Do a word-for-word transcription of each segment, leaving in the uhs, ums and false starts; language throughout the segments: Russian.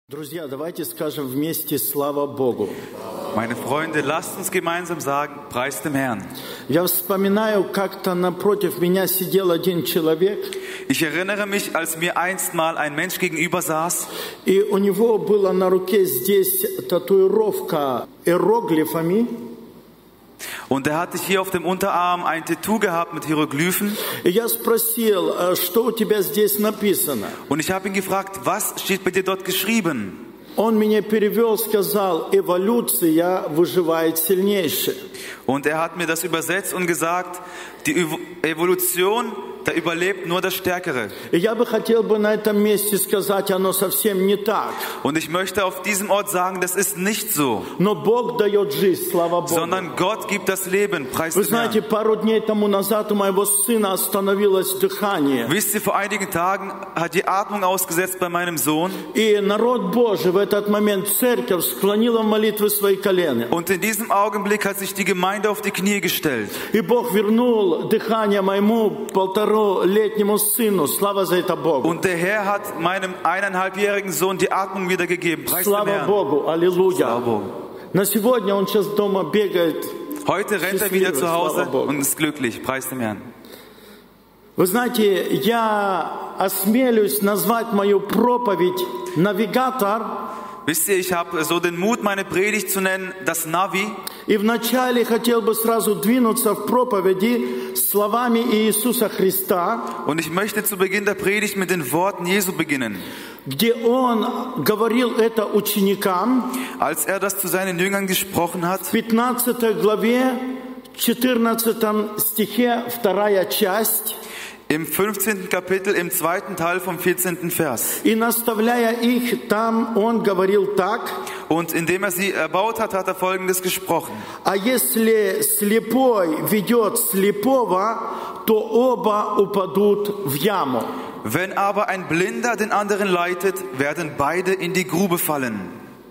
Друзья, давайте скажем вместе «Слава Богу». Meine Freunde, lasst uns gemeinsam sagen, preis dem Herrn. Я вспоминаю, как-то напротив меня сидел один человек. Ich erinnere mich, als mir einst mal ein Mensch gegenüber saß. И у него была на руке здесь татуировка иероглифами. Und er hatte hier auf dem Unterarm ein Tattoo gehabt mit Hieroglyphen. И я спросил, что у тебя здесь написано? Und ich habe ihn gefragt, was steht bei dir dort geschrieben? Он меня перевел, сказал, эволюция выживает сильнейший. Und er hat mir das übersetzt und gesagt, die Evolution, da überlebt nur das Stärkere. И я бы хотел бы на этом месте сказать, оно совсем не так. Und ich möchte auf diesem Ort sagen, das ist nicht so. Но Бог дает жизнь, слава Богу. Sondern Gott gibt das Leben, preis Вы dem знаете, Herrn. пару дней тому назад у моего сына остановилось дыхание. Wisst ihr, vor einigen Tagen hat die Atmung ausgesetzt bei meinem Sohn. И народ Божий в этот момент, церковь, склонила в молитвы свои колени. Und in diesem Augenblick hat sich die Gemeinde auf die Knie gestellt. И Бог вернул дыхание моему полуторалетнему сыну. Слава за это Богу. Und der Herr hat meinem eineinhalbjährigen Sohn die Atmung wiedergegeben. Preis dem Слава Herrn. Богу. Аллилуйя. Слава Богу. На сегодня он сейчас дома бегает. Heute rennt er wieder zu Hause Слава Богу. und ist glücklich. Preis dem Herrn. Вы знаете, я осмелюсь назвать мою проповедь «Навигатор». Wisst ihr, ich habe so den Mut, meine Predigt zu nennen, das Navi. И вначале хотел бы сразу двинуться в проповеди словами Иисуса Христа, Und ich möchte zu Beginn der Predigt mit den Worten Jesu beginnen. где Он говорил это ученикам, Als er das zu seinen Jüngern gesprochen hat, в пятнадцатой главе, четырнадцатом стихе, вторая часть, im fünfzehnten Kapitel, im zweiten Teil vom vierzehnten Vers. и наставляя их, там Он говорил так: Und indem er sie erbaut hat, hat er Folgendes gesprochen. «А если слепой ведет слепого, то оба упадут в яму». Wenn aber ein Blinder den anderen leitet, werden beide in die Grube fallen.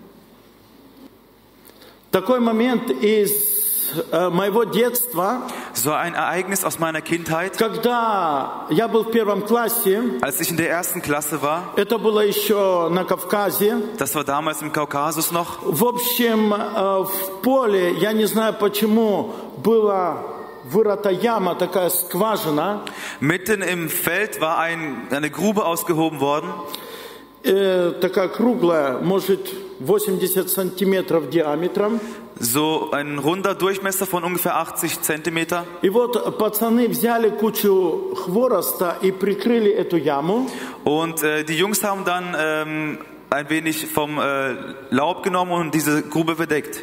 Такой момент из э, моего детства, So ein Ereignis aus meiner Kindheit, когда я был в первом классе, als ich in der ersten Klasse war. это было еще на Кавказе. Das war damals im Kaukasus noch. В общем, э, в поле, я не знаю почему, была вырыта яма, такая скважина. Mitten im Feld war ein, eine Grube ausgehoben worden. Э, такая круглая, может восемьдесят сантиметров диаметром. So ein runder Durchmesser von ungefähr achtzig Zentimeter. И вот пацаны взяли кучу хвороста и прикрыли эту яму. Und äh, die Jungs haben dann ähm, ein wenig vom äh, Laub genommen und diese Grube bedeckt.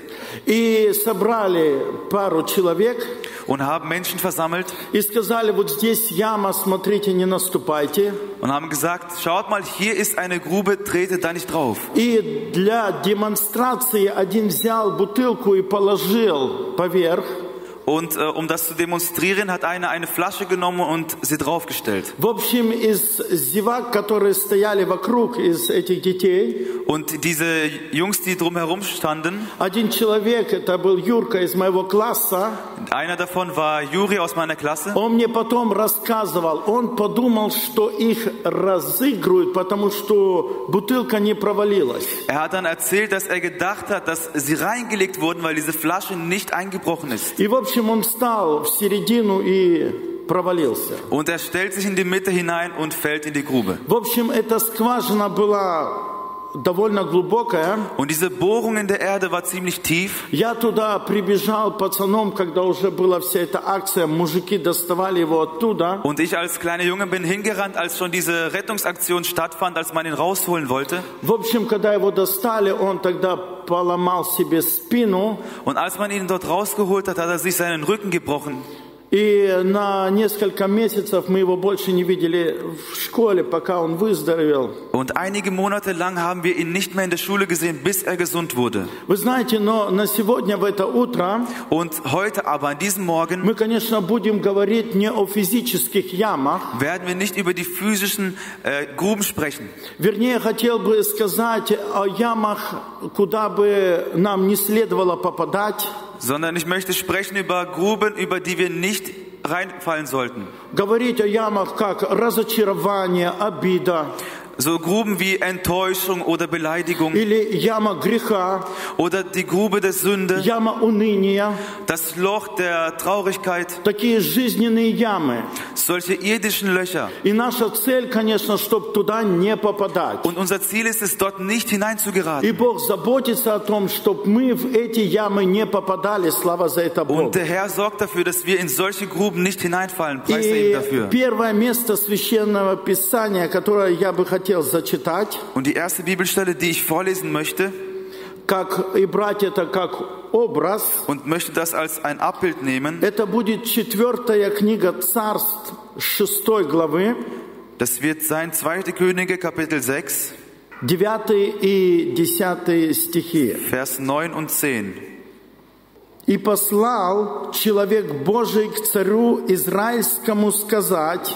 И собрали пару человек. Und haben Menschen versammelt И сказали, вот здесь яма, смотрите, не наступайте. und haben gesagt, schaut mal, hier ist eine Grube, tretet da nicht drauf. И для демонстрации один взял бутылку и положил поверх. Und äh, um das zu demonstrieren, hat einer eine Flasche genommen und sie draufgestellt. В общем, из зевак, которые стояли вокруг, из этих детей, Und diese Jungs, die drumherum standen, один человек, это был Юрка из моего класса, einer davon war Juri aus meiner Klasse. он мне потом рассказывал, он подумал, что их разыгрывают, потому что бутылка не провалилась. Er hat dann erzählt, dass er gedacht hat, dass sie reingelegt wurden, weil diese Flasche nicht eingebrochen ist. И, в общем, он встал в середину и провалился. Und er stellt sich in die Mitte hinein und fällt in die Grube. В общем, эта скважина была довольно глубокая. Und diese Bohrung in der Erde war ziemlich tief. Я туда прибежал пацаном, когда уже была вся эта акция, мужики доставали его оттуда. Und ich als kleiner Junge bin hingerannt, als schon diese Rettungsaktion stattfand, als man ihn rausholen wollte. В общем, когда его достали, он тогда поломал себе спину. Und als man ihn dort rausgeholt hat, hat er sich seinen Rücken gebrochen. И на несколько месяцев мы его больше не видели в школе, пока он выздоровел. Und einige Monate lang haben wir ihn nicht mehr in der Schule gesehen, bis er gesund wurde. Вы знаете, но на сегодня, в это утро, Und heute aber, an diesem Morgen, мы, конечно, будем говорить не о физических ямах. werden wir nicht über die physischen äh, Gruben sprechen. Вернее, хотел бы сказать о ямах, куда бы нам не следовало попадать. Sondern ich möchte sprechen über Gruben, über die wir nicht reinfallen sollten. Говорить о ямах, как разочарование, обида. So Gruben wie Enttäuschung oder Beleidigung или яма греха, oder die Grube der Sünde, яма уныния, das Loch der Traurigkeit, такие жизненные ямы. solche irdischen Löcher. И наша цель, конечно, чтобы туда не попадать. Und unser Ziel ist es, dort nicht И hineinzugeraten. Бог заботится о том, чтобы мы в эти ямы не попадали. Слава за это Богу. Und der Herr sorgt dafür, dass wir in solche Gruben nicht hineinfallen. Preis ihm И dafür. первое место Священного Писания, которое я бы хотел зачитать, Und die erste Bibelstelle, die ich vorlesen möchte, как и брать это как образ, und möchte das als ein Abbild nehmen, это будет четвертая книга Царств шестой главы, das wird sein zweite Könige, Kapitel sechs, девятый и десятый стихи. Vers neun und zehn. «И послал человек Божий к царю Израильскому сказать: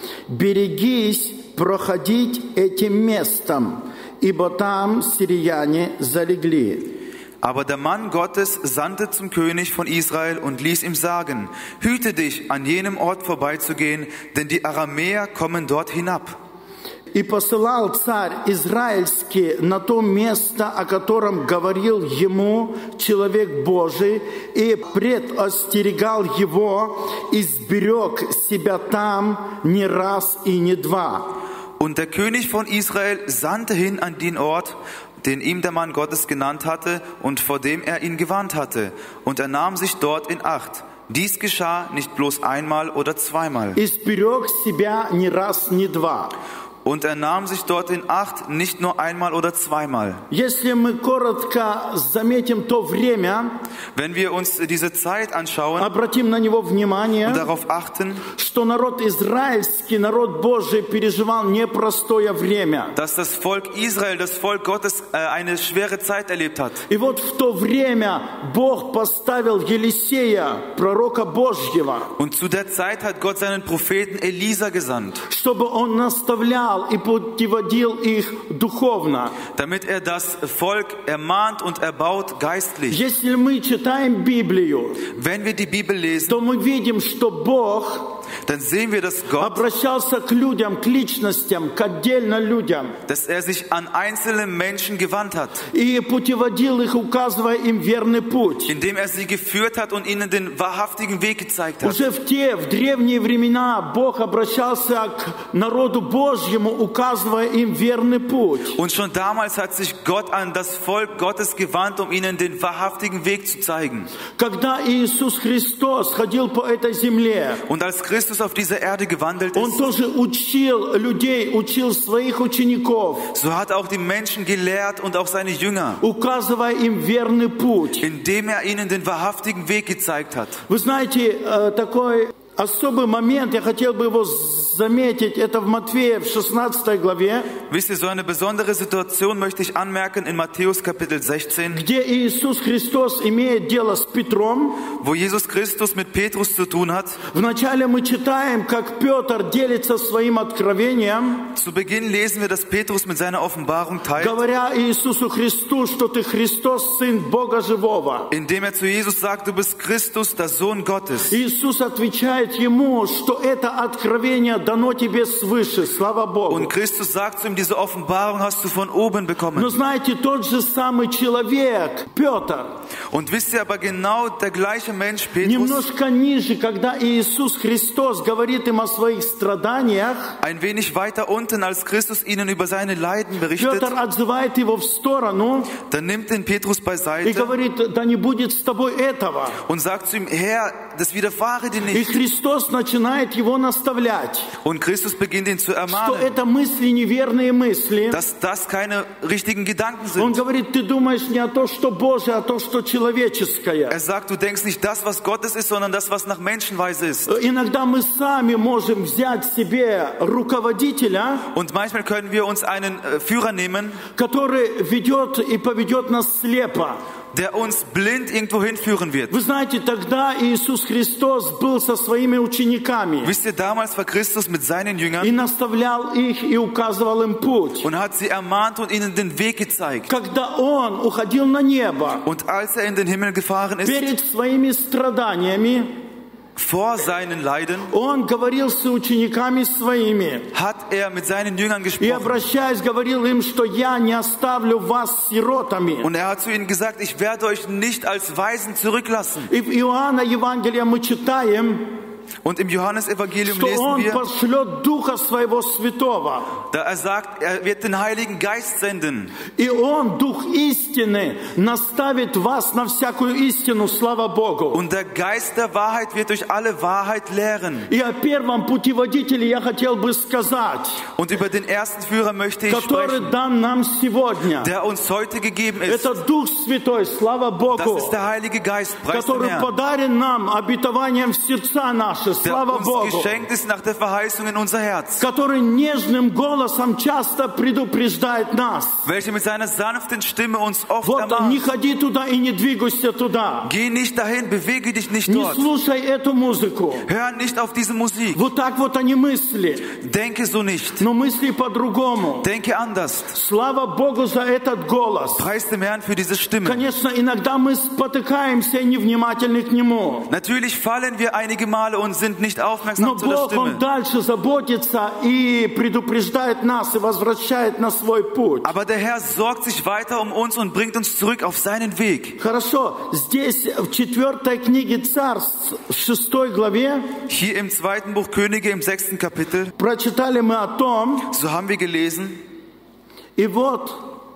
берегись проходить этим местом, ибо там сирияне залегли». Aber der Mann Gottes sandte zum König von Israel und ließ ihm sagen: Hüte dich, an jenem Ort vorbeizugehen, denn die Aramäer kommen dort hinab. И посылал царь Израильский на то место, о котором говорил ему человек Божий, и предостерегал его, и сберег себя там не раз и не два. Und der König von Israel sandte hin an den Ort, den ihm der Mann Gottes genannt hatte und vor dem er ihn gewarnt hatte. Und er nahm sich dort in Acht. Dies geschah nicht bloß einmal oder zweimal. И сберег себя не раз, не два. Und er nahm sich dort in Acht, nicht nur einmal oder zweimal. Если мы коротко заметим то время, Wenn wir uns diese Zeit anschauen обратим на него внимание, und darauf achten, что народ израильский, народ Божий переживал непростое время. dass das Volk Israel, das Volk Gottes, äh, eine schwere Zeit erlebt hat. И вот в то время Бог поставил Елисея, пророка Божьего, Und zu der Zeit hat Gott seinen Propheten Elisa gesandt, чтобы он наставлял и путеводил их духовно. damit er das Volk ermahnt und erbaut geistlich. Если мы читаем Библию, Wenn wir die Bibel lesen, то мы видим, что Бог dann sehen wir, dass Gott, обращался к людям, к личностям, к отдельно людям, dass er sich an einzelne Menschen gewandt hat, и путеводил их, указывая им верный путь. indem er sie geführt hat und ihnen den wahrhaftigen Weg gezeigt hat. Уже в те, в древние времена Бог обращался к народу Божьему, указывая им верный путь. Und schon damals hat sich Gott an das Volk Gottes gewandt, um ihnen den wahrhaftigen Weg zu zeigen. Когда Иисус Христос ходил по этой земле, Und als Christus auf dieser Erde gewandelt Он ist, тоже учил людей, учил своих учеников, so hat er auch die Menschen gelehrt und auch seine Jünger, указывая им верный путь. indem er ihnen den wahrhaftigen Weg gezeigt hat. Вы знаете, э, такой особый момент, я хотел бы его заметить, это в Матфея в шестнадцатой главе, Wisst ihr, so eine besondere Situation möchte ich anmerken in Matthäus Kapitel sechzehn, где Иисус Христос имеет дело с Петром. wo Jesus Christus mit Petrus zu tun hat. Вначале мы читаем, как Петр делится своим откровением, Zu Beginn lesen wir, dass Petrus mit seiner Offenbarung teilt, говоря Иисусу Христу, что ты Христос, Сын Бога Живого. indem er zu Jesus sagt: Du bist Christus, der Sohn Gottes. Иисус отвечает ему, что это откровение дано тебе свыше, слава Богу. Und Christus sagt zu ihm: Diese Offenbarung hast du von oben Но bekommen. знаете, тот же самый человек, Петр, Und wisst ihr aber, genau der gleiche Mensch, Petrus, немножко ниже, когда Иисус Христос говорит им о своих страданиях, ein wenig weiter unten, als Christus ihnen über seine Leiden berichtet, Петр отзывает его в сторону dann nimmt den Petrus и beiseite говорит, да не будет с тобой этого. und sagt zu ihm: Herr, das widerfahre dir И nicht. Христос начинает его наставлять, Und Christus beginnt ihn zu что ermahnen, это мысли, неверные мысли. dass das keine richtigen Gedanken Он sind. говорит, ты думаешь не о том, что Божие, а то, что человеческое. Er sagt, du denkst nicht das, was Gottes ist, sondern das, was nach Menschenweise ist. Иногда мы сами можем взять себе руководителя, Und manchmal können wir uns einen äh, Führer nehmen, который ведет и поведет нас слепо. der uns blind irgendwo hinführen wird. Вы знаете, тогда Иисус Христос был со своими учениками Wisst ihr, damals war Christus mit seinen и Jüngern наставлял их и указывал им путь. und hat sie ermahnt und ihnen den Weg gezeigt. Когда Он уходил на небо, Und als er in den Himmel gefahren ist, перед своими страданиями, vor seinen Leiden Он говорил с учениками своими. hat er mit seinen Jüngern И gesprochen. обращаясь, говорил им, что я не оставлю вас сиротами. Und er hat zu ihnen gesagt, ich werde euch nicht als Waisen zurücklassen. И в Иоанна Евангелие мы читаем, Und im Johannesevangelium что lesen Он wir, пошлет Духа Своего Святого. da er sagt, er wird den Heiligen Geist senden. И Он, Дух истины, наставит вас на всякую истину, слава Богу. Und der Geist der Wahrheit wird euch alle Wahrheit lehren. И о первом путеводителе я хотел бы сказать, Und über den ersten Führer möchte ich который sprechen, дан нам сегодня. der uns heute gegeben ist. Это Дух Святой, слава Das Богу, ist der Heilige Geist, preis dem который Herrn, подарен нам обетованием в сердца наши, der слава uns Богу, geschenkt ist nach der Verheißung in unser Herz, который нежным голосом часто предупреждает нас. welcher mit seiner sanften Stimme uns oft Вот не ermahnt. ходи туда и не двигайся туда. Geh nicht dahin, bewege dich nicht Не dort. слушай эту музыку. Hör nicht auf diese Musik. Вот так вот они мысли, Denke so nicht. но мысли по-другому. Denke anders. Слава Богу за этот голос. Preis dem Herrn für diese Stimme. Конечно, иногда мы спотыкаемся и невнимательны к Нему. Natürlich fallen wir einige Male und sind nicht Но aufmerksam zu der Бог, Он Stimme. дальше заботится и предупреждает нас и возвращает на свой путь. Aber der Herr sorgt sich weiter um uns und bringt uns zurück auf seinen Weg. Хорошо, здесь в четвертой книге Царств, в шестой главе, Hier im zweiten Buch Könige im sechsten Kapitel, прочитали мы о том, so haben wir gelesen, и вот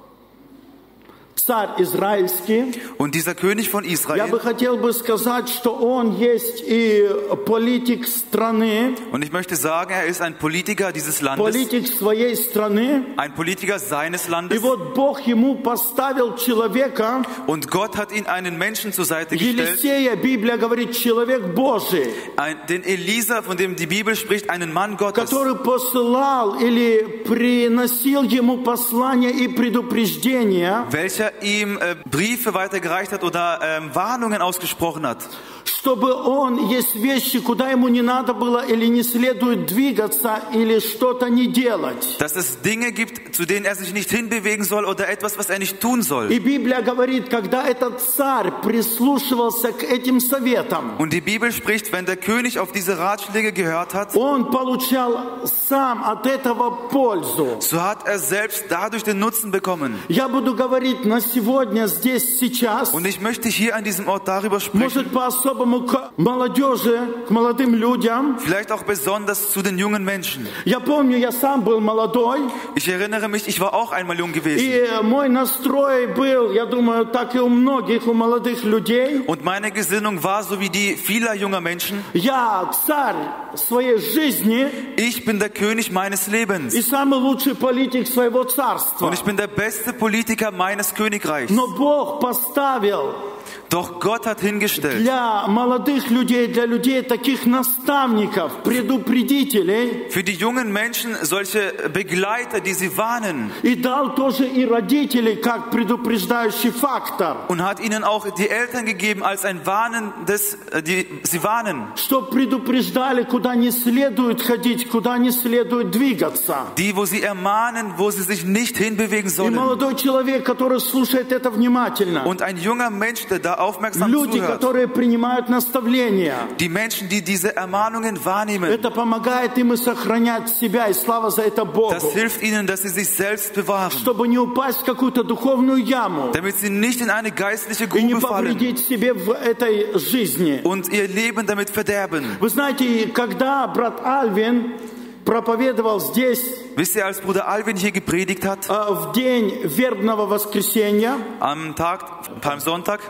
царь израильский, und dieser König von я Israel, бы хотел бы сказать, что он есть и политик страны, und ich möchte sagen, er ist ein Politiker dieses Landes, политик своей страны, ein Politiker seines и Landes, вот Бог ему поставил человека, und Gott hat ihn einen Menschen zur Seite gestellt, Елисея, Библия говорит, человек Божий, ein, den Elisa, von dem die Bibel spricht, einen Mann Gottes, который посылал или приносил ему послания и предупреждения, welcher ihm äh, Briefe weitergereicht hat oder ähm, Warnungen ausgesprochen hat. чтобы он, есть вещи, куда ему не надо было или не следует двигаться, или что-то не делать. Dass es Dinge gibt, zu denen er sich nicht hinbewegen soll oder etwas, was er nicht tun soll. И Библия говорит, когда этот царь прислушивался к этим советам, Und die Bibel spricht, wenn der König auf diese Ratschläge gehört hat, он получал сам от этого пользу. so hat er selbst dadurch den Nutzen bekommen. Я буду говорить на сегодня, здесь, сейчас, Und ich möchte hier an diesem Ort darüber sprechen, может, по-особому к молодежи, к молодым людям. vielleicht auch besonders zu den jungen Menschen. Я помню, я сам был молодой, Ich erinnere mich, ich war auch einmal jung gewesen. и мой настрой был, я думаю, так и у многих, у молодых людей. Und meine Gesinnung war so wie die vieler junger Menschen. Я царь своей жизни Ich bin der König meines Lebens. и самый лучший политик своего царства. Und ich bin der beste Politiker meines Königreichs. Но Бог поставил Doch Gott hat hingestellt, для молодых людей, для людей таких наставников, предупредителей, für die jungen Menschen solche Begleiter, die sie warnen, и дал тоже и родителей как предупреждающий фактор, und hat ihnen auch die Eltern gegeben als ein warnendes, äh, die sie warnen, что предупреждали, куда не следует ходить, куда не следует двигаться. die, wo sie ermahnen, wo sie sich nicht hinbewegen И sollen. молодой человек, который слушает это внимательно, Und ein junger Mensch, der da aufmerksam люди, zuhört, которые принимают наставления, die Menschen, die diese Ermahnungen wahrnehmen, это помогает им и сохранять себя, и слава за это Богу, das hilft ihnen, dass sie sich selbst bewahren, чтобы не упасть в какую-то духовную яму damit sie nicht in eine geistliche и не Grube fallen повредить себе в этой жизни. und ihr Leben damit verderben. Вы знаете, когда брат Альвин проповедовал здесь Wisst ihr, als Bruder Alvin hier gepredigt hat, э, в день вербного воскресенья, am Tag, Palmsonntag,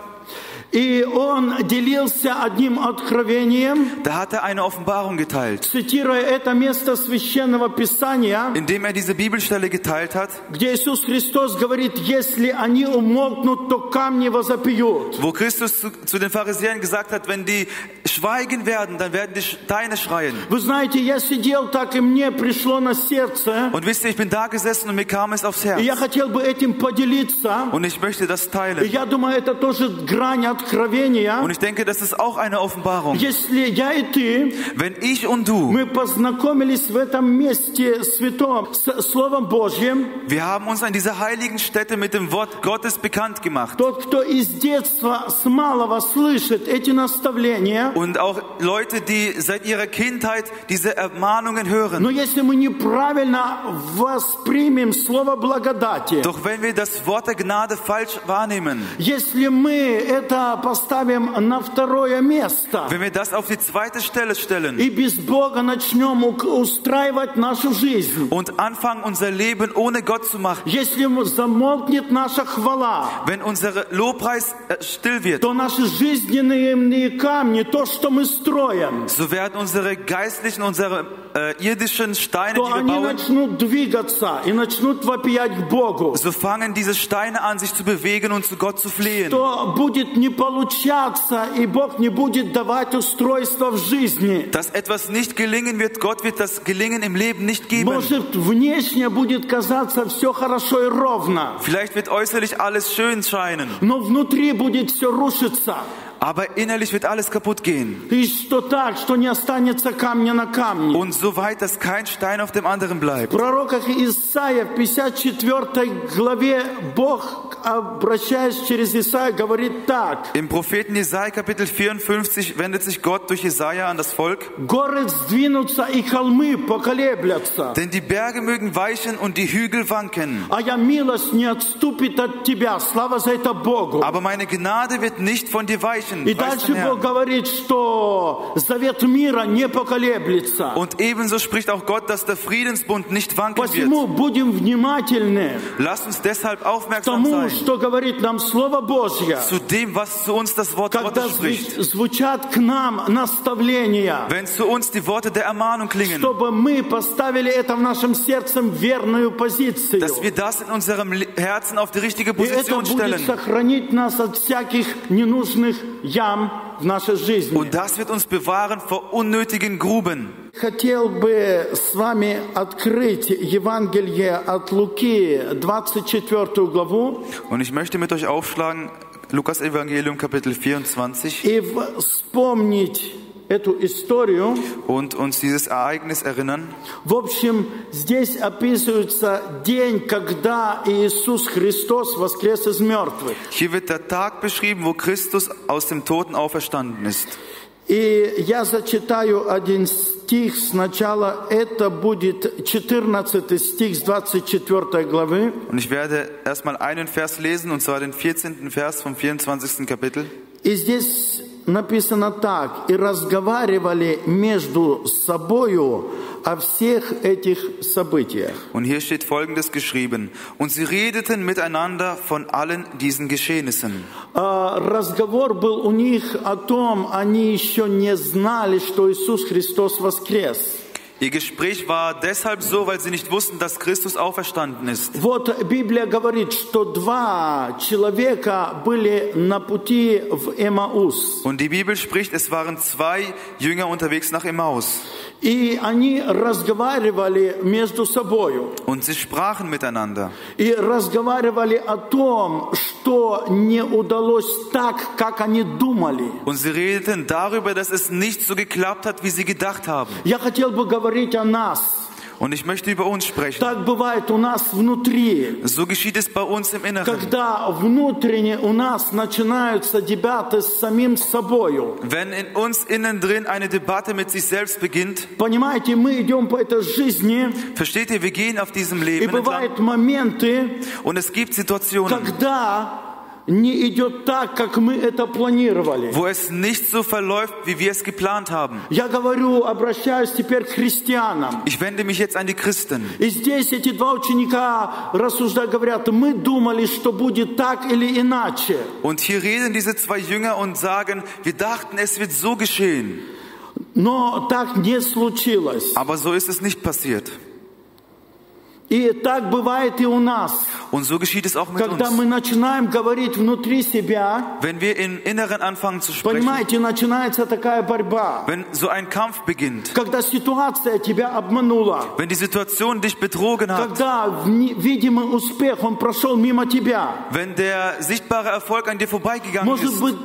и он делился одним откровением, da hat er eine Offenbarung geteilt, цитируя это место Священного Писания, indem er diese Bibelstelle geteilt hat, где Иисус Христос говорит, если они умолкнут, то камни возопьют. wo Christus zu, zu den Pharisäern gesagt hat, wenn die schweigen werden, dann werden die Steine schreien. Вы знаете, я сидел так, и мне пришло на сердце, Und wisst ihr, ich bin da gesessen und mir kam es aufs Herz. и я хотел бы этим поделиться. Und ich möchte das И teilen. я думаю, это тоже грань откровения. Und ich denke, das ist auch eine Offenbarung. Если я и ты, Wenn ich und du, мы познакомились в этом месте святом с Словом Божьим, wir haben uns an dieser heiligen Stätte mit dem Wort Gottes bekannt gemacht. тот, кто из детства с малого слышит эти наставления, Und auch Leute, die seit ihrer Kindheit diese Ermahnungen hören. Но если мы неправильно воспримем слово благодати, Doch wenn wir das Wort der Gnade falsch wahrnehmen, если мы это поставим на второе место wenn wir das auf die zweite Stelle stellen и без Бога начнем у- устраивать нашу жизнь, und anfangen, unser Leben ohne Gott zu machen, если замолкнет наша хвала, wenn unser Lobpreis äh, still wird, то наши жизненные камни, то, что мы строим, so werden unsere geistlichen, unsere äh, irdischen Steine, то die wir они bauen, начнут двигаться и начнут вопиять к Богу. so fangen diese Steine an, sich zu bewegen und zu Gott zu flehen. То будет не получаться, и Бог не будет давать устройства в жизни. Dass etwas nicht gelingen wird, Gott wird das Gelingen im Leben nicht geben. Может, внешне будет казаться все хорошо и ровно, Vielleicht wird äußerlich alles schön scheinen, но внутри будет все рушиться. aber innerlich wird alles kaputt gehen. И что так, что не останется камня на камне. Und so weit, dass kein Stein auf dem anderen В bleibt. пророках Исаия в пятьдесят четвёртой главе Бог, обращаясь через Исаия, говорит так. Im Propheten Jesaja Kapitel vierundfünfzig wendet sich Gott durch Jesaja an das Volk. Горы сдвинутся и холмы поколеблятся, Denn die Berge mögen weichen und die Hügel wanken. а я милость не отступит от тебя. Слава за это Богу. Aber meine Gnade wird nicht von dir weichen. И Preis дальше den Herrn. Бог говорит, что завет мира не поколеблется. Und ebenso spricht auch Gott, dass der Friedensbund nicht wanken wird. Посему будем внимательны Lasst uns deshalb к aufmerksam тому, sein что говорит нам Слово Божье. zu dem, was zu uns das Wort Когда Gottes spricht. зв- звучат к нам наставления, Wenn zu uns die Worte der Ermahnung klingen, чтобы мы поставили это в нашем сердце в верную позицию. dass wir das in unserem Le- Herzen auf die richtige И это Position будет stellen. сохранить нас от всяких ненужных ям в нашей жизни. Und das wird uns bewahren vor unnötigen Gruben. Хотел бы с вами открыть Евангелие от Луки, двадцать четвёртую главу, Und ich möchte mit euch aufschlagen, Lukas Evangelium Kapitel vierundzwanzig, и вспомнить эту историю. und uns dieses Ereignis erinnern. В общем, здесь описывается день, когда Иисус Христос воскрес из мертвых. Hier wird der Tag beschrieben, wo Christus aus dem Toten auferstanden ist. И я зачитаю один стих сначала. Это будет четырнадцатый стих с двадцать четвёртой главы. Und ich werde erstmal einen Vers lesen, und zwar den vierzehnten Vers vom vierundzwanzigsten Kapitel. И здесь написано так. «И разговаривали между собою о всех этих событиях». Und hier steht Folgendes geschrieben: Und sie redeten miteinander von allen diesen Geschehnissen. А, Разговор был у них о том, они еще не знали, что Иисус Христос воскрес. Ihr Gespräch war deshalb so, weil sie nicht wussten, dass Christus auferstanden ist. Вот Библия говорит, что два человека были на пути в Эмаус. Und die Bibel spricht, es waren zwei Jünger unterwegs nach Emmaus. И они разговаривали между собою. Und sie sprachen miteinander. И разговаривали о том, что не удалось так, как они думали. Und sie redeten darüber, dass es nicht so geklappt hat, wie sie gedacht haben. Я хотел бы говорить о нас. Und ich möchte über uns sprechen. Так бывает у нас внутри. So geschieht es bei uns im Inneren. Когда внутренне у нас начинаются дебаты с самим собою. Wenn in uns innen drin eine Debatte mit sich selbst beginnt, Понимаете, мы идем по этой жизни, versteht ihr, wir gehen auf diesem и Leben entlang, бывают моменты, und es gibt Situationen, когда не идет так, как мы это планировали. wo es nicht so verläuft, wie wir es geplant haben. Я говорю, обращаюсь теперь к христианам. Ich wende mich jetzt an die Christen. И здесь эти два ученика рассуждают, говорят, мы думали, что будет так или иначе. Und hier reden diese zwei Jünger und sagen, wir dachten, es wird so geschehen. Но так не случилось. Aber so ist es nicht passiert. И так бывает и у нас. Und so geschieht es auch mit Когда uns. мы начинаем говорить внутри себя, Wenn wir im Inneren anfangen zu sprechen, понимаете, начинается такая борьба. wenn so ein Kampf beginnt, Когда ситуация тебя обманула. wenn die Situation dich betrogen hat, Когда вни- видимый успех, он прошел мимо тебя. wenn der sichtbare Erfolg an dir vorbeigegangen Может ist, быть, ты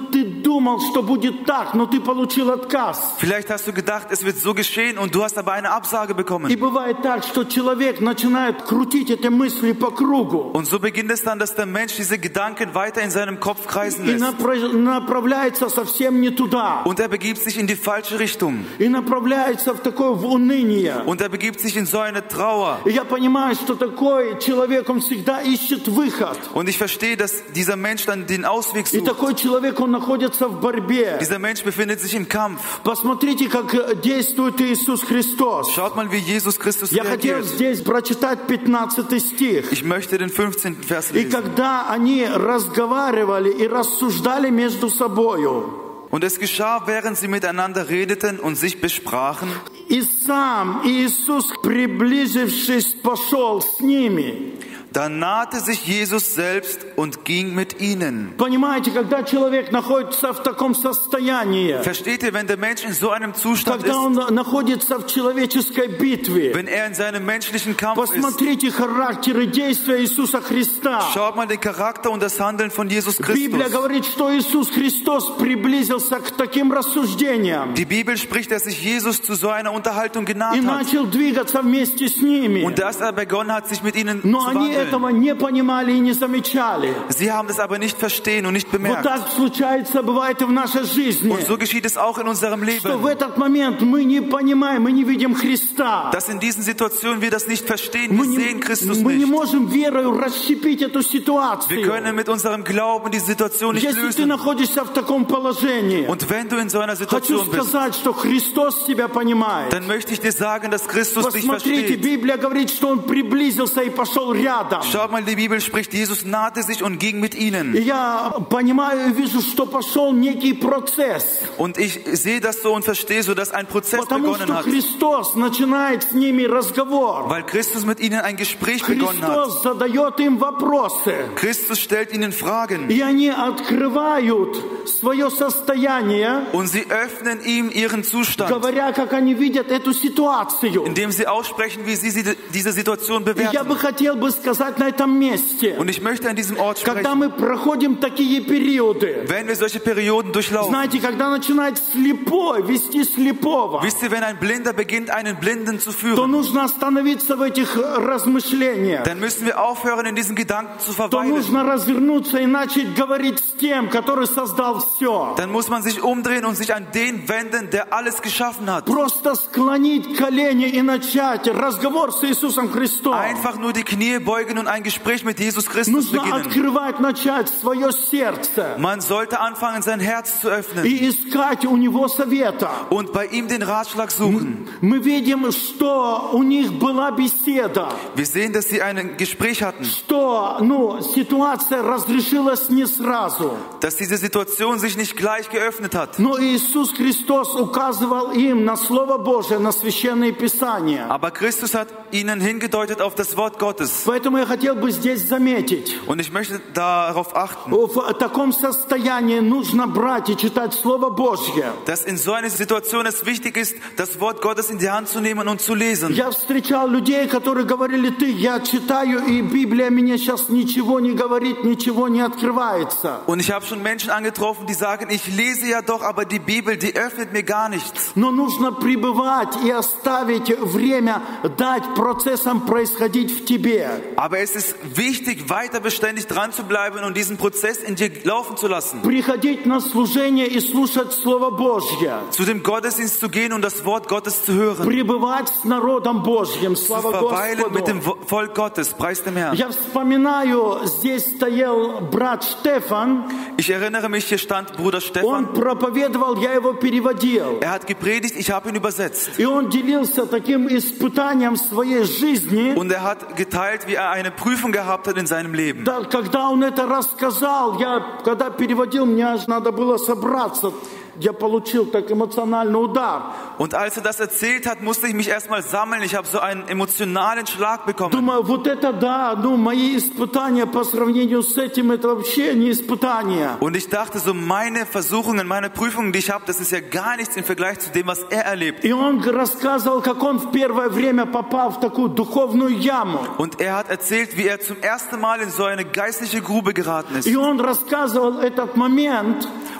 думал, что будет так, но ты получил отказ. Vielleicht hast du gedacht, es wird so geschehen und du hast aber eine Absage И bekommen. бывает так, что человек начинает крутить эти мысли по кругу Und so beginnt es dann, dass der Mensch diese Gedanken weiter in seinem Kopf kreisen и lässt. напра- направляется совсем не туда. Und er begibt sich in die falsche Richtung. И направляется в такое в уныние. Und er begibt sich in so eine Trauer. И я понимаю, что такой человек, он всегда ищет выход. Und ich verstehe, dass dieser Mensch dann den Ausweg И sucht. такой человек, он находится в борьбе. Dieser Mensch befindet sich im Kampf. Посмотрите, как действует Иисус Христос. Schaut mal, wie Jesus Christus Я хотел reagiert. здесь прочитать пятнадцатый стих. Ich möchte den fünfzehnten Vers И lesen. когда они разговаривали и рассуждали между собою, Und es geschah, während sie miteinander redeten und sich besprachen, и сам Иисус, приблизившись, пошел с ними. da nahte sich Jesus selbst und ging mit ihnen. Понимаете, когда человек находится в таком состоянии, Versteht ihr, wenn der Mensch in so einem Zustand когда ist, он находится в человеческой битве, wenn er in seinem menschlichen Kampf ist, посмотрите характер и действия Иисуса Христа. schaut mal den Charakter und das Handeln von Jesus Библия Christus. говорит, что Иисус Христос приблизился к таким рассуждениям Die Bibel spricht, dass sich Jesus zu so einer Unterhaltung и genaht hat начал двигаться вместе с ними. und dass er begonnen hat, sich mit ihnen Но zu они wandeln. этого не понимали и не замечали. Sie haben das aber nicht verstehen und nicht Вот bemerkt. так случается, бывает и в нашей жизни, Und so geschieht es auch in unserem что в Leben, этот момент мы не понимаем, мы не видим Христа. dass in diesen Situationen wir das nicht verstehen, Мы wir не, sehen Christus мы не nicht. можем верою расщепить эту Wir ситуацию. können mit unserem Glauben die Situation nicht Если ты lösen. находишься в таком положении, Und wenn du in so einer хочу Situation bist, сказать, что Христос тебя понимает. dann möchte ich dir sagen, dass Christus dich Посмотрите, versteht. Библия говорит, что Он приблизился и пошел рядом. Schaut mal, die Bibel spricht, Jesus nahte sich und ging mit И ihnen. я понимаю и вижу, что пошел некий процесс. Und ich sehe das so und verstehe so, dass ein Prozess Потому begonnen что hat. Христос начинает с ними разговор. Weil Christus mit ihnen ein Gespräch begonnen hat. Христос задает им вопросы. Christus stellt ihnen Fragen. И они открывают свое состояние, Und sie öffnen ihm ihren Zustand, говоря, как они видят эту ситуацию. indem sie aussprechen, wie sie sie- diese Situation И я бы bewerten. хотел бы сказать на этом месте, Und ich möchte an diesem Ort когда sprechen, мы проходим такие периоды, wenn wir solche Perioden durchlaufen. знаете, когда начинает слепой вести слепого, Wisst ihr, wenn ein Blinder beginnt, einen Blinden zu то führen, нужно остановиться в этих размышлениях. dann müssen wir aufhören, in diesen Gedanken zu То verweilen. нужно развернуться и начать говорить с тем, который создал все. Dann muss man sich umdrehen und sich an den wenden, der alles geschaffen hat. Просто склонить колени и начать разговор с Иисусом Христом. Einfach nur die Knie beugen und ein Gespräch mit Jesus Christus Нужно beginnen. открывать, начать свое сердце Man sollte anfangen, sein Herz zu öffnen и искать у Него совета. und bei ihm den Ratschlag suchen. Мы видим, что у них была беседа, Wir sehen, dass sie ein Gespräch hatten, что, ну, ситуация разрешилась не сразу. dass diese Situation sich nicht gleich geöffnet hat. Но Иисус Христос указывал им на Слово Божие, на Священное Писание. Aber Christus hat ihnen hingedeutet auf das Wort Gottes. Поэтому я хотел бы здесь заметить, Und ich möchte darauf achten, в таком состоянии нужно брать и читать Слово Божье. dass in so einer Situation es wichtig ist, das Wort Gottes in die Hand zu nehmen und zu lesen. Я встречал людей, которые говорили: ты, я читаю, и Библия мне сейчас ничего не говорит, ничего не открывается. Und ich habe schon Menschen angetroffen, die sagen, ich lese ja doch, aber die Bibel, die öffnet mir gar nichts. Но нужно пребывать и оставить время, дать процессам происходить в тебе. Aber es ist wichtig, weiter beständig dran zu bleiben und diesen Prozess in dir laufen zu lassen. Приходить на служение и слушать Слово Божье. Zu dem Gottesdienst zu gehen und das Wort Gottes zu hören. Пребывать с народом Божьим. Zu Слава verweilen mit dem Господу. Volk Gottes. Preis dem Herrn. Я вспоминаю, здесь стоял брат Штефан. Ich erinnere mich, hier stand Bruder Он Stefan. проповедовал, я его переводил. Er hat gepredigt, ich habe ihn übersetzt. И он делился таким испытанием своей жизни. Und er hat geteilt, wie er eine Prüfung gehabt hat in seinem Leben. Да, когда он это рассказал, я когда переводил, мне аж надо было собраться. Я получил так эмоциональный удар. Und als er das erzählt hat, musste ich mich erstmal sammeln. Ich habe so einen emotionalen Schlag bekommen. Думаю, вот это да, ну мои испытания по сравнению с этим, это вообще не испытания. Und ich dachte so, meine Versuchungen, meine Prüfungen, die ich habe, das ist ja gar nichts im Vergleich zu dem, was er erlebt. И он рассказывал, как он в первое время попал в такую духовную яму. Und er hat erzählt, wie er zum ersten Mal in so eine geistliche Grube geraten ist. И он рассказывал этот момент.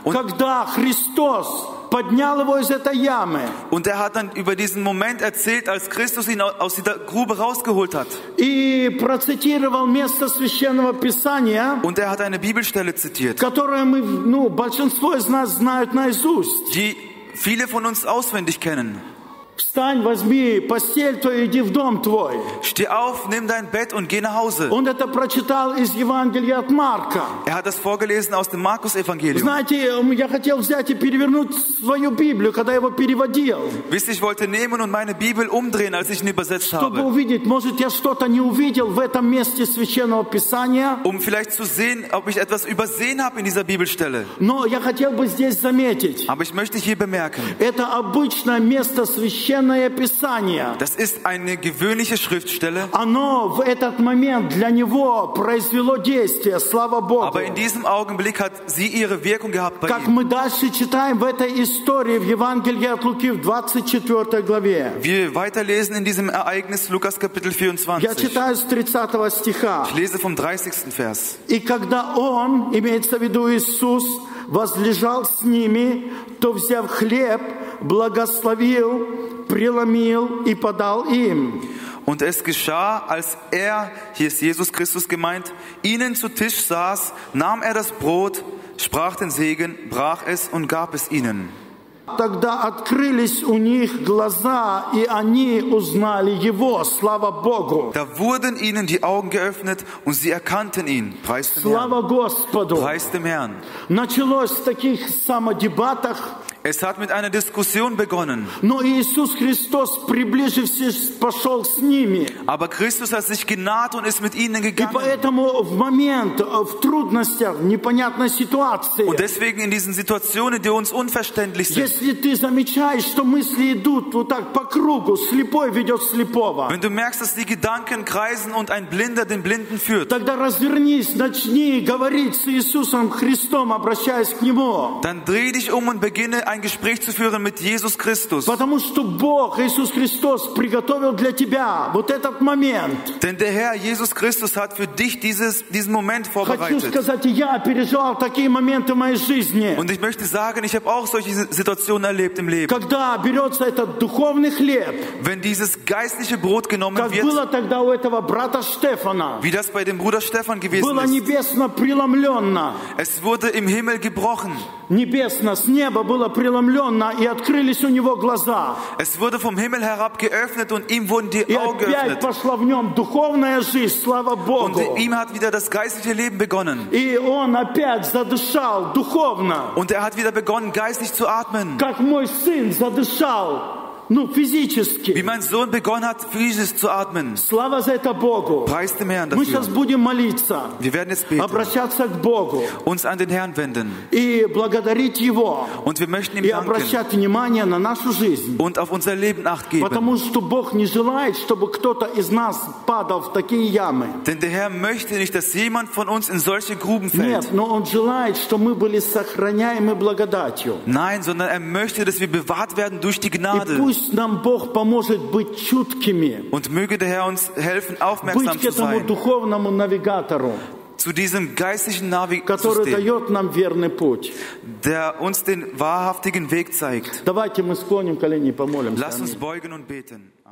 когда Христос поднял его из этой ямы. Und er hat dann über diesen Moment erzählt, als Christus ihn aus dieser Grube rausgeholt hat. И процитировал место Священного Писания, Und er hat eine Bibelstelle zitiert, которое мы, ну, большинство из нас знают наизусть. die viele von uns auswendig kennen. Встань, возьми постель твою, иди в дом твой. Steh auf, nimm dein Bett und geh nach Hause. Он это прочитал из Евангелия от Марка. Er hat das vorgelesen aus dem Markus-Evangelium. Знаете, я хотел взять и перевернуть свою Библию, когда я его переводил, Wisst ihr, ich wollte nehmen und meine Bibel umdrehen, als ich ihn übersetzt чтобы habe, увидеть, может, я что-то не увидел в этом месте Священного Писания, um vielleicht zu sehen, ob ich etwas übersehen habe in dieser Bibelstelle. но я хотел бы здесь заметить, Aber ich möchte hier bemerken, это обычное место Священное Писание. das ist eine gewöhnliche Schriftstelle, Оно в этот момент для него произвело действие, слава Богу. aber in diesem Augenblick hat sie ihre Wirkung gehabt bei Как ihm. мы дальше читаем в этой истории в Евангелии от Луки в двадцать четвёртой главе. Wir weiterlesen in diesem Ereignis Lukas Kapitel Я vierundzwanzig. читаю с тридцатого стиха. Ich lese vom dreißigsten Vers. «И когда Он, имеется в виду Иисус, возлежал с ними, то, взяв хлеб, благословил, преломил и подал им». Und es geschah, als er, hier ist Jesus Christus gemeint, ihnen zu Tisch saß, nahm er das Brot, sprach den Segen, brach es und gab es ihnen. Тогда открылись у них глаза, и они узнали Его. Слава Богу! Da wurden ihnen die Augen geöffnet und sie erkannten ihn. Preis dem Слава Herrn. Господу! Preis dem Herrn. Началось в таких самодебатах, Es hat mit einer Diskussion begonnen. но Иисус Христос, приближившись, пошел с ними. Aber Christus hat sich genaht und ist mit ihnen И gegangen. поэтому в момент, в трудностях, в непонятной ситуации, Und deswegen in diesen Situationen, die uns unverständlich sind, если ты замечаешь, что мысли идут вот так по кругу, слепой ведет слепого, wenn du merkst, dass die Gedanken kreisen und ein Blinder den Blinden führt, тогда развернись, начни говорить с Иисусом Христом, обращаясь к Нему. dann dreh dich um und beginne ein Gespräch zu führen mit Jesus Christus. Потому что Бог, Иисус Христос, приготовил для тебя вот этот момент. Denn der Herr Jesus Christus hat für dich dieses, diesen Moment Хочу vorbereitet. сказать, я переживал такие моменты в моей жизни, Und ich möchte sagen, ich habe auch solche Situationen erlebt im Leben. когда берется этот духовный хлеб, Wenn dieses geistliche Brot genommen как wird, было тогда у этого брата Штефана, wie das bei dem Bruder Stephan gewesen было ist. небесно преломленно. Es wurde im Himmel gebrochen. Небесно, с неба было преломленно, и открылись у него глаза. Es wurde vom Himmel herab geöffnet und ihm wurden die И Augen опять geöffnet. пошла в нем духовная жизнь, слава Und Богу. ihm hat wieder das geistliche Leben begonnen. И он опять задышал духовно, Und er hat wieder begonnen, geistlich zu atmen. как мой сын задышал, ну, Wie физически. mein Sohn begonnen hat, physisch zu atmen. Слава за это Богу. Preis dem Herrn Мы сейчас dafür. будем молиться, Wir werden jetzt beten, обращаться к Богу uns an den Herrn wenden. и благодарить Его, Und wir möchten ihm и danken обращать внимание на нашу жизнь. und auf unser Leben Acht geben. Потому что Бог не желает, чтобы кто-то из нас падал в такие ямы. Denn der Herr möchte nicht, dass jemand von uns in solche Gruben Нет, fällt. но Он желает, чтобы мы были сохраняемы благодатью. Nein, sondern er möchte, dass wir bewahrt werden durch die И Gnade. пусть нам Бог поможет быть чуткими, Und möge der Herr uns helfen, быть aufmerksam к zu этому sein. духовному навигатору, Zu diesem geistlichen который Navi-System, дает нам верный путь. der uns den wahrhaftigen Weg zeigt. Давайте мы склоним колени и помолимся. Lasst uns Аминь. beugen und beten.